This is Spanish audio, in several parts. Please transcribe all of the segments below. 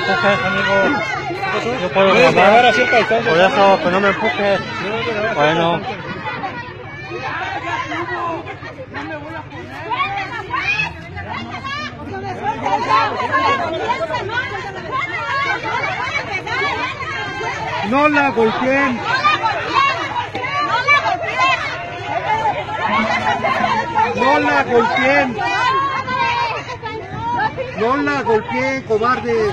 empujes, amigo. Yo puedo grabar. Por eso, que no me empujes. Bueno. No la golpeen. No la golpeen. No la golpeen, cobardes.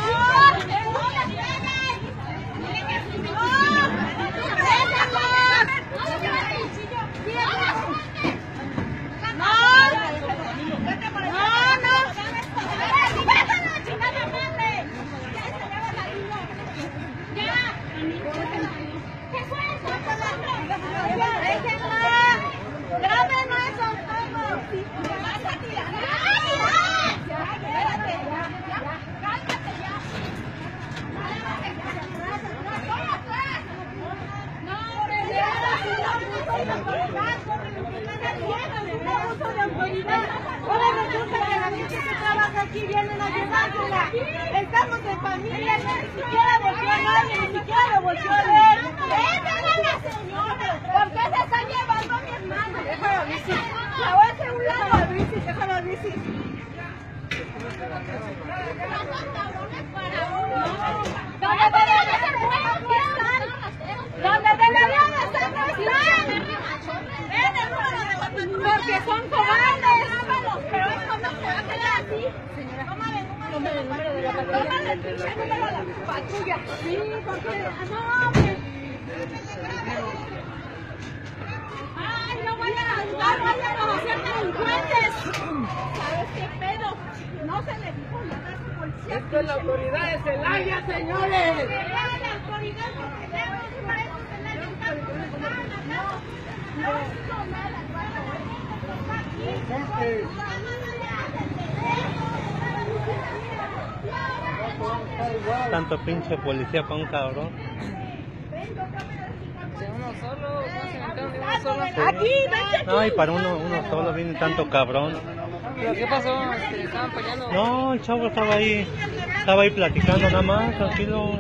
Aquí vienen a ayudárnosla. Estamos en familia, ni siquiera volvió a nadie, ni siquiera lo volvió a ver. ¡Déjenla a la señora! ¿Por qué se están llevando a mi hermana? Déjalo a Luisi. La voy a hacer un lado a Luisi, déjalo a Luisi. ¿Dónde deberían estar? ¿Dónde deberían estar? No están. Porque son cobardes. Pero esto no se va a quedar así. Señora, tómale el número de la patrulla. Tómale el pinche número de la patrulla. Sí, porque... No, pues... Ay, no vayan a ayudar, vayan a hacer delincuentes. ¿Sabes qué pedo? No se le dijo nada a su policía. Esto es la autoridad de Celaya, señores. La autoridad porque por eso Celaya está no hizo nada. Tanto pinche policía para un cabrón. Uno solo, uno solo. Aquí, vete. No, y para uno solo viene tanto cabrón. ¿Pero qué pasó? ¿Estaban peleando? No, el chavo estaba ahí platicando nada más, tranquilo.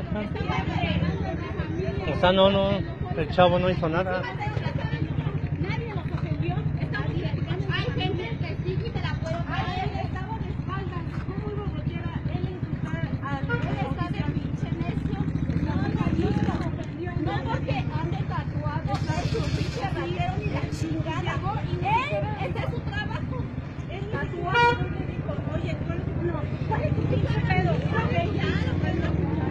O sea, no, el chavo no hizo nada. Nadie los ofendió. Hay gente que sí que te la puedo pagar. Él estaba de espaldas. ¿Cómo lo bloqueara? Él insultaba a él está de pinche necio. No porque ande tatuado, su pinche ratero ni la chingada. Ese es su trabajo. Él tatuado. Oye, no, ¿cuál es tu pinche pedo? Ok, ya, no,